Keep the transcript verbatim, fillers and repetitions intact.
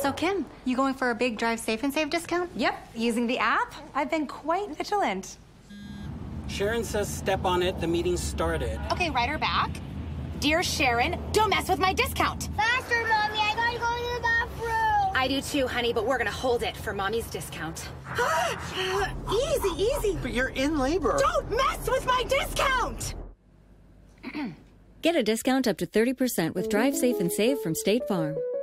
So, Kim, you going for a big Drive Safe and Save discount? Yep, using the app, I've been quite vigilant. Sharon says step on it, the meeting started. Okay, write her back. Dear Sharon, don't mess with my discount. Faster, Mommy, I gotta go to the bathroom. I do too, honey, but we're gonna hold it for Mommy's discount. Easy, easy. But you're in labor. Don't mess with my discount! Get a discount up to thirty percent with Drive Safe and Save from State Farm.